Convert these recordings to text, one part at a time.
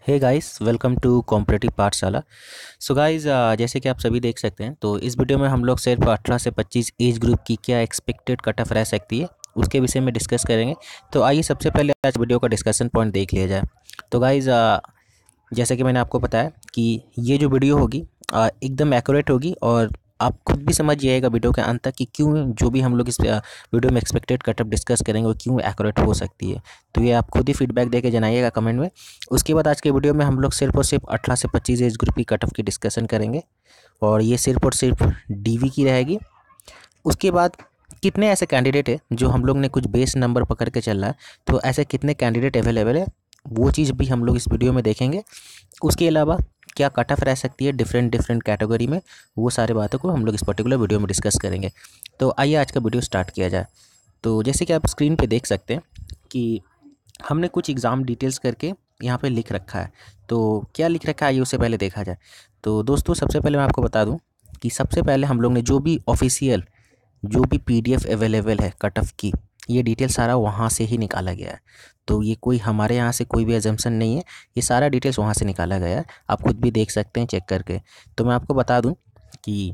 Hey guys, welcome to competitive Pathshala. So guys, जैसे कि आप सभी देख सकते हैं, तो इस वीडियो में हम लोग सिर्फ 18 से 25 एज ग्रुप की क्या एक्सपेक्टेड कट ऑफ रह सकती है उसके विषय में डिस्कस करेंगे। तो आइए सबसे पहले आज वीडियो का डिस्कशन पॉइंट देख लिया जाए। तो गाइस, जैसे कि मैंने आपको बताया कि ये जो वीडियो होगी एकदम एक्यूरेट होगी और आप खुद भी समझ जाइएगा वीडियो के अंत तक कि क्यों जो भी हम लोग इस वीडियो में एक्सपेक्टेड कट ऑफ डिस्कस करेंगे वो क्यों एक्यूरेट हो सकती है। तो ये आप खुद ही फीडबैक दे के जनाइएगा कमेंट में। उसके बाद आज के वीडियो में हम लोग सिर्फ और सिर्फ 18 से 25 एज ग्रुप की कट ऑफ की डिस्कशन करेंगे और ये सिर्फ और सिर्फ डीवी की रहेगी। उसके बाद कितने ऐसे कैंडिडेट है जो हम लोग ने कुछ बेस नंबर पकड़ के चल रहा है, तो ऐसे कितने कैंडिडेट अवेलेबल है वो चीज़ भी हम लोग इस वीडियो में देखेंगे। उसके अलावा क्या कट ऑफ रह सकती है डिफरेंट डिफरेंट कैटेगरी में, वो सारी बातों को हम लोग इस पर्टिकुलर वीडियो में डिस्कस करेंगे। तो आइए आज का वीडियो स्टार्ट किया जाए। तो जैसे कि आप स्क्रीन पे देख सकते हैं कि हमने कुछ एग्ज़ाम डिटेल्स करके यहाँ पे लिख रखा है। तो क्या लिख रखा है ये उससे पहले देखा जाए। तो दोस्तों, सबसे पहले मैं आपको बता दूं कि सबसे पहले हम लोग ने जो भी ऑफिशियल जो भी पीडीएफ अवेलेबल है कट ऑफ की, ये डिटेल सारा वहाँ से ही निकाला गया है। तो ये कोई हमारे यहाँ से कोई भी एजम्पशन नहीं है, ये सारा डिटेल्स वहाँ से निकाला गया है। आप खुद भी देख सकते हैं चेक करके। तो मैं आपको बता दूं कि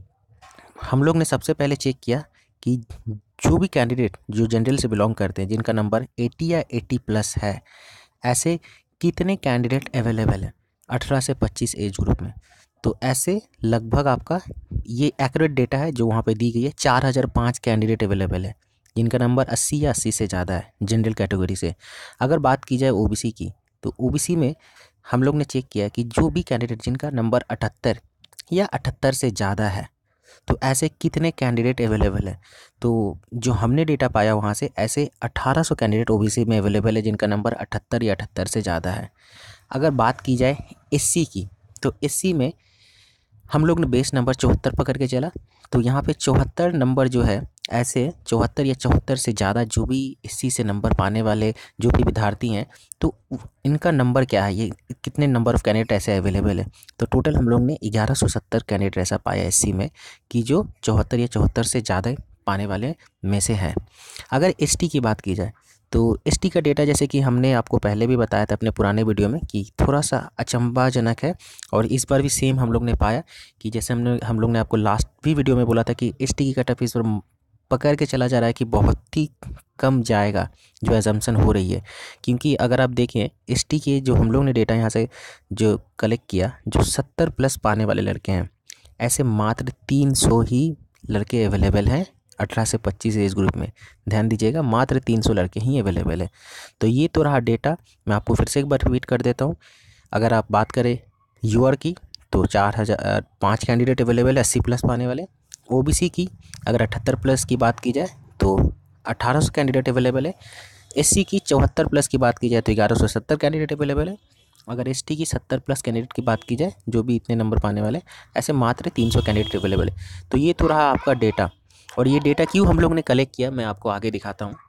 हम लोग ने सबसे पहले चेक किया कि जो भी कैंडिडेट जो जनरल से बिलोंग करते हैं जिनका नंबर 80 या 80 प्लस है, ऐसे कितने कैंडिडेट अवेलेबल हैं 18 से 25 एज ग्रुप में। तो ऐसे लगभग आपका ये एक्यूरेट डेटा है जो वहाँ पे दी गई है। 4005 कैंडिडेट अवेलेबल है जिनका नंबर 80 या 80 से ज़्यादा है जनरल कैटेगरी से। अगर बात की जाए ओबीसी की, तो ओबीसी में हम लोग ने चेक किया कि जो भी कैंडिडेट जिनका नंबर 78 या 78 से ज़्यादा है, तो ऐसे कितने कैंडिडेट अवेलेबल है। तो जो हमने डेटा पाया वहाँ से, ऐसे 1800 कैंडिडेट ओबीसी में अवेलेबल है जिनका नंबर 78 या 78 से ज़्यादा है। अगर बात की जाए एससी की, तो एससी में हम लोग ने बेस नंबर 74 पकड़ के चला। तो यहाँ पे 74 नंबर जो है, ऐसे 74 या 74 से ज़्यादा जो भी एससी से नंबर पाने वाले जो भी विद्यार्थी हैं, तो इनका नंबर क्या है, ये कितने नंबर ऑफ़ कैंडिडेट ऐसे अवेलेबल है। तो टोटल हम लोग ने 1170 कैंडिडेट ऐसा पाया एससी में कि जो 74 या 74 से ज़्यादा पाने वाले में से है। अगर एसटी की बात की जाए, तो एसटी का डेटा जैसे कि हमने आपको पहले भी बताया था अपने पुराने वीडियो में कि थोड़ा सा अचंभाजनक है। और इस बार भी सेम हम लोग ने पाया कि जैसे हम लोग ने आपको लास्ट भी वीडियो में बोला था कि एसटी की कट ऑफ इस बार पकड़ के चला जा रहा है कि बहुत ही कम जाएगा जो एजम्पशन हो रही है। क्योंकि अगर आप देखें एसटी के जो हम लोग ने डेटा यहाँ से जो कलेक्ट किया, जो 70 प्लस पाने वाले लड़के हैं, ऐसे मात्र 300 ही लड़के अवेलेबल हैं 18 से 25 एज ग्रुप में। ध्यान दीजिएगा, मात्र 300 लड़के ही अवेलेबल है। तो ये तो रहा डेटा। मैं आपको फिर से एक बार रिपीट कर देता हूँ। अगर आप बात करें यूआर की, तो 4005 कैंडिडेट अवेलेबल है 80 प्लस पाने वाले। ओबीसी की अगर 78 प्लस की बात की जाए तो 1800 कैंडिडेट अवेलेबल है। एससी की 74 प्लस की बात की जाए तो 1170 कैंडिडेट अवेलेबल है। अगर एसटी की 70 प्लस कैंडिडेट की बात की जाए जो भी इतने नंबर पाने वाले, ऐसे मात्र 300 कैंडिडेट अवेलेबल है। तो ये तो रहा आपका डेटा। और ये डेटा क्यों हम लोग ने कलेक्ट किया, मैं आपको आगे दिखाता हूँ।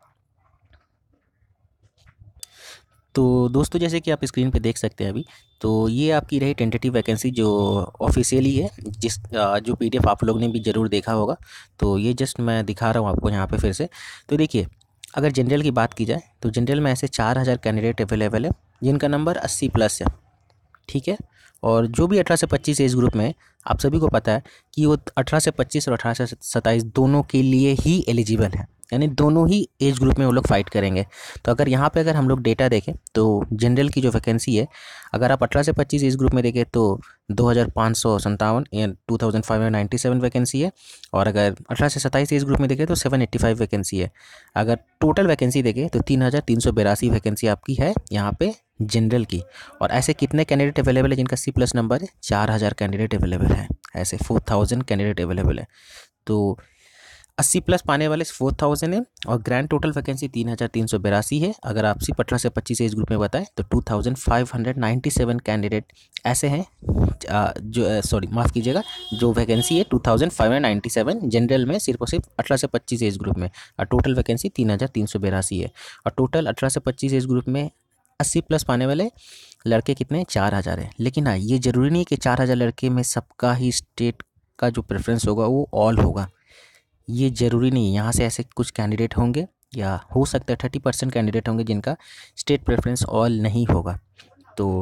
तो दोस्तों, जैसे कि आप स्क्रीन पे देख सकते हैं अभी, तो ये आपकी रही टेंटेटिव वैकेंसी जो ऑफिशियली है, जिस जो पीडीएफ आप लोग ने भी ज़रूर देखा होगा। तो ये जस्ट मैं दिखा रहा हूँ आपको यहाँ पे फिर से। तो देखिए, अगर जनरल की बात की जाए तो जनरल में ऐसे 4000 कैंडिडेट अवेलेबल है जिनका नंबर 80 प्लस है, ठीक है। और जो भी 18 से 25 एज ग्रुप में है, आप सभी को पता है कि वो 18 से 25 और 18 से 27 दोनों के लिए ही एलिजिबल है, यानी दोनों ही एज ग्रुप में वो लोग फाइट करेंगे। तो अगर यहाँ पे अगर हम लोग डेटा देखें तो जनरल की जो वैकेंसी है, अगर आप 18 से 25 एज ग्रुप में देखें तो 2557 या 2597 वैकेंसी है। और अगर 18 से 27 एज ग्रुप में देखें तो 785 वैकेंसी है। अगर टोटल वैकेंसी देखें तो 3382 वैकेंसी आपकी है यहाँ पे जनरल की। और ऐसे कितने कैंडिडेट अवेलेबल है जिनका सी प्लस नंबर है, 4000 कैंडिडेट अवेलेबल है। ऐसे 4000 कैंडिडेट अवेलेबल है। तो 80 प्लस पाने वाले 4000 है और ग्रैंड टोटल वैकेंसी 3382 है। अगर आप सिर्फ 18 से 25 एज ग्रुप में बताएं तो 2597 कैंडिडेट ऐसे हैं जो सॉरी माफ़ कीजिएगा, जो वैकेंसी है 2597 जनरल में सिर्फ और सिर्फ 18 से 25 एज ग्रुप में। और टोटल वैकेंसी 3382 है। और टोटल 18 से 25 एज ग्रुप में 80 प्लस पाने वाले लड़के कितने, 4000 है। लेकिन हाँ, ये ज़रूरी नहीं है कि 4000 लड़के में सबका ही स्टेट का जो प्रेफरेंस होगा वो ऑल होगा, ये ज़रूरी नहीं है। यहाँ से ऐसे कुछ कैंडिडेट होंगे या हो सकता है 30% कैंडिडेट होंगे जिनका स्टेट प्रेफरेंस ऑल नहीं होगा। तो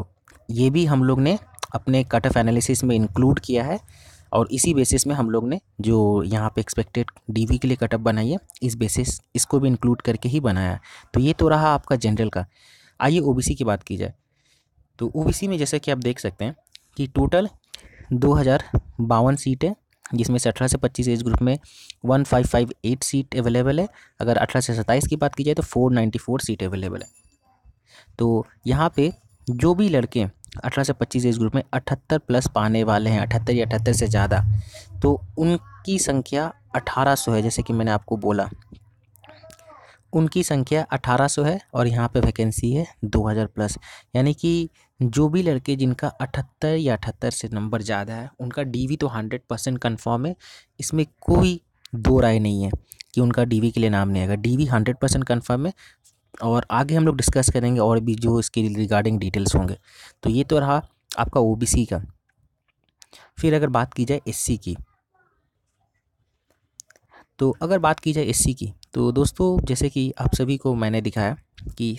ये भी हम लोग ने अपने कट ऑफ एनालिसिस में इंक्लूड किया है और इसी बेसिस में हम लोग ने जो यहाँ पे एक्सपेक्टेड डीवी के लिए कट ऑफ बनाई है, इस बेसिस इसको भी इंक्लूड करके ही बनाया है। तो ये तो रहा आपका जनरल का। आइए ओबीसी की बात की जाए। तो ओबीसी में जैसे कि आप देख सकते हैं कि टोटल 2052 सीट है, जिसमें से 18 से 25 एज ग्रुप में 1558 सीट अवेलेबल है। अगर 18 से 27 की बात की जाए तो 494 सीट अवेलेबल है। तो यहाँ पे जो भी लड़के 18 से 25 एज ग्रुप में 78 प्लस पाने वाले हैं, 78 या 78 से ज़्यादा, तो उनकी संख्या 1800 है। जैसे कि मैंने आपको बोला, उनकी संख्या 1800 है और यहाँ पे वैकेंसी है 2000 प्लस। यानी कि जो भी लड़के जिनका 78 या 78 से नंबर ज़्यादा है, उनका डीवी तो 100% कन्फर्म है। इसमें कोई दो राय नहीं है कि उनका डीवी के लिए नाम नहीं आएगा। डीवी 100% कन्फर्म है और आगे हम लोग डिस्कस करेंगे और भी जो इसके रिगार्डिंग डिटेल्स होंगे। तो ये तो रहा आपका ओबीसी का। फिर अगर बात की जाए एससी की, तो अगर बात की जाए एससी की, तो दोस्तों जैसे कि आप सभी को मैंने दिखाया कि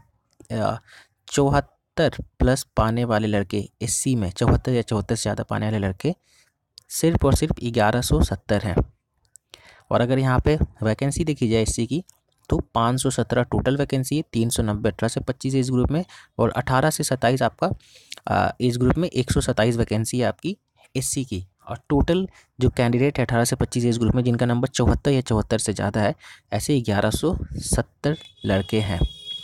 74 प्लस पाने वाले लड़के एससी में, 74 या 74 से ज़्यादा पाने वाले लड़के सिर्फ और सिर्फ 1170 हैं। और अगर यहाँ पे वैकेंसी देखी जाए एससी की, तो 517 टोटल वैकेंसी है, 390 18 से 25 एज ग्रुप में, और 18 से 27 आपका एज ग्रुप में 127 वैकेंसी है आपकी एससी की। और टोटल जो कैंडिडेट है 18 से 25 एज ग्रुप में जिनका नंबर 74 या 74 से ज़्यादा है, ऐसे 1170 लड़के हैं।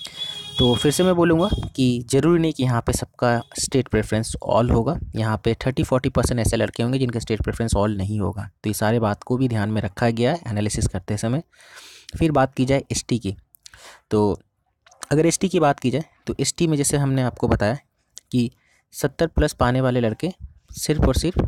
तो फिर से मैं बोलूँगा कि ज़रूरी नहीं कि यहाँ पे सबका स्टेट प्रेफरेंस ऑल होगा। यहाँ पे 30-40% ऐसे लड़के होंगे जिनका स्टेट प्रेफरेंस ऑल नहीं होगा। तो ये सारे बात को भी ध्यान में रखा गया है एनालिसिस करते समय। फिर बात की जाए एसटी की, तो अगर एसटी की बात की जाए तो एसटी में जैसे हमने आपको बताया कि 70 प्लस पाने वाले लड़के सिर्फ और सिर्फ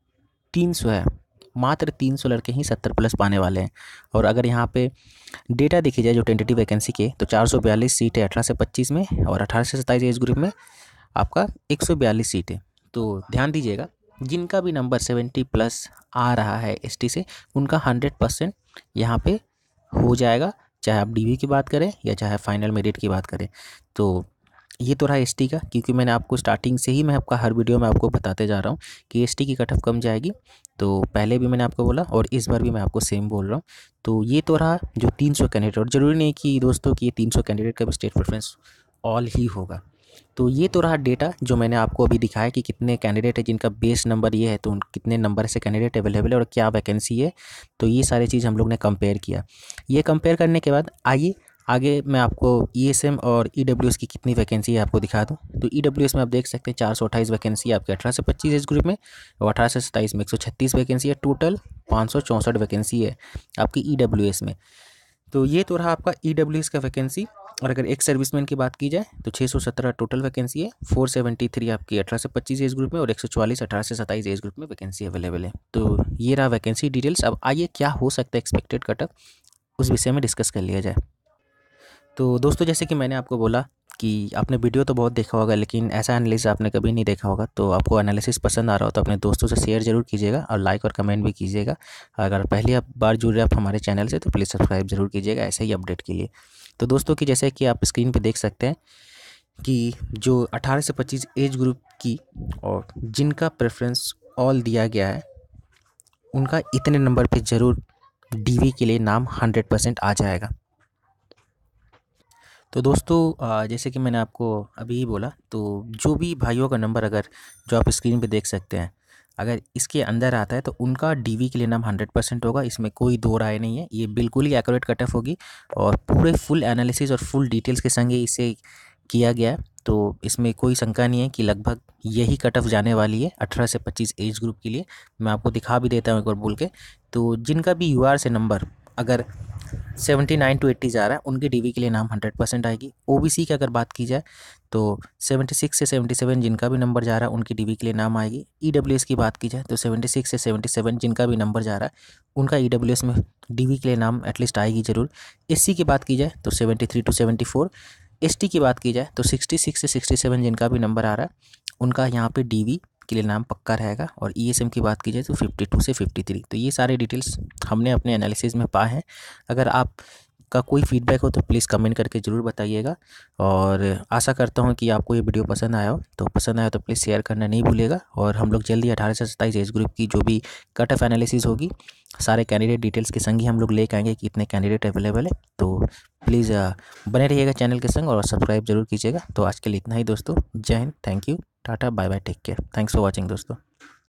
300 है। मात्र 300 लड़के ही 70 प्लस पाने वाले हैं। और अगर यहाँ पे डेटा देखी जाए जो टेंटेटिव वैकेंसी के, तो 442 सीट है 18 से 25 में, और 18 से 27 एज ग्रुप में आपका 142 सीट है। तो ध्यान दीजिएगा, जिनका भी नंबर 70 प्लस आ रहा है एसटी से, उनका 100% यहाँ पे हो जाएगा, चाहे आप डीवी की बात करें या चाहे फाइनल मेरिट की बात करें। तो ये तो रहा एसटी का, क्योंकि मैंने आपको स्टार्टिंग से ही मैं आपका हर वीडियो में आपको बताते जा रहा हूँ कि एसटी की कट ऑफ कम जाएगी। तो पहले भी मैंने आपको बोला और इस बार भी मैं आपको सेम बोल रहा हूँ। तो ये तो रहा जो 300 कैंडिडेट, और ज़रूरी नहीं कि दोस्तों कि ये 300 कैंडिडेट का भी स्टेट प्रेफरेंस ऑल ही होगा। तो ये तो रहा डेटा जो मैंने आपको अभी दिखाया कि कितने कैंडिडेट है जिनका बेस नंबर ये है, तो कितने नंबर से कैंडिडेट अवेलेबल है और क्या वैकेंसी है। तो ये सारी चीज़ हम लोग ने कंपेयर किया। ये कंपेयर करने के बाद आइए आगे मैं आपको ईएसएम और ईडब्ल्यूएस की कितनी वैकेंसी है आपको दिखा दूं। तो ईडब्ल्यूएस में आप देख सकते हैं 428 वैकेंसी है आपके 18 से 25 एज ग्रुप में, और 18 से 27 में 136 वैकेंसी है। टोटल 564 वैकेंसी है आपकी ईडब्ल्यूएस में। तो ये तो रहा आपका ईडब्ल्यूएस का वैकेंसी। और अगर एक्स सर्विसमैन की बात की जाए तो 617 टोटल वैकेंसी है, 473 आपकी 18 से 25 एज ग्रुप में, और 144 18 से 27 एज ग्रुप में वैकेंसी अवेलेबल है। तो ये रहा वैकेंसी डिटेल्स। अब आइए क्या हो सकता है एक्सपेक्टेड कट ऑफ, उस विषय में डिस्कस कर लिया जाए। तो दोस्तों जैसे कि मैंने आपको बोला कि आपने वीडियो तो बहुत देखा होगा, लेकिन ऐसा एनालिसिस आपने कभी नहीं देखा होगा। तो आपको एनालिसिस पसंद आ रहा हो तो अपने दोस्तों से शेयर ज़रूर कीजिएगा और लाइक और कमेंट भी कीजिएगा। अगर पहली बार जुड़ रहे आप हमारे चैनल से तो प्लीज़ सब्सक्राइब ज़रूर कीजिएगा ऐसे ही अपडेट के लिए। तो दोस्तों कि जैसे कि आप स्क्रीन पर देख सकते हैं कि जो 18 से 25 एज ग्रुप की और जिनका प्रेफरेंस ऑल दिया गया है, उनका इतने नंबर पर ज़रूर डीवी के लिए नाम 100% आ जाएगा। तो दोस्तों जैसे कि मैंने आपको अभी ही बोला, तो जो भी भाइयों का नंबर अगर जो आप स्क्रीन पे देख सकते हैं, अगर इसके अंदर आता है तो उनका डीवी के लिए नाम 100% होगा। इसमें कोई दो राय नहीं है, ये बिल्कुल ही एक्यूरेट कट ऑफ होगी और पूरे फुल एनालिसिस और फुल डिटेल्स के संग इसे किया गया है। तो इसमें कोई शंका नहीं है कि लगभग यही कट ऑफ जाने वाली है 18 से 25 एज ग्रुप के लिए। मैं आपको दिखा भी देता हूँ एक बार बोल के। तो जिनका भी यूआर से नंबर अगर 79 to 80 जा रहा है, उनके डीवी के लिए नाम 100% आएगी। ओबीसी की अगर बात की जाए तो 76 से 77 जिनका भी नंबर जा रहा है उनकी डीवी के लिए नाम आएगी। ईडब्ल्यूएस की बात की जाए तो 76 से 77 जिनका भी नंबर जा रहा है उनका ईडब्ल्यूएस में डीवी के लिए नाम एटलीस्ट आएगी ज़रूर। एससी की बात की जाए तो 73 to 74। एसटी की बात की जाए तो 66 से 67 जिनका भी नंबर आ रहा है उनका यहाँ पे डीवी के लिए नाम पक्का रहेगा। और ईएसएम की बात की जाए तो 52 से 53। तो ये सारे डिटेल्स हमने अपने एनालिसिस में पाए हैं। अगर आप का कोई फीडबैक हो तो प्लीज़ कमेंट करके ज़रूर बताइएगा। और आशा करता हूँ कि आपको ये वीडियो पसंद आया हो, तो पसंद आया तो प्लीज़ शेयर करना नहीं भूलिएगा। और हम लोग जल्दी 18 से 27 एज ग्रुप की जो भी कट ऑफ एनालिसिस होगी, सारे कैंडिडेट डिटेल्स के संग ही हम लोग लेके आएंगे कि कितने कैंडिडेट अवेलेबल है। तो प्लीज़ बने रहिएगा चैनल के संग और सब्सक्राइब जरूर कीजिएगा। तो आज के लिए इतना ही दोस्तों, जय Hind, thank you, tata, bye bye, take care, thanks for watching दोस्तों।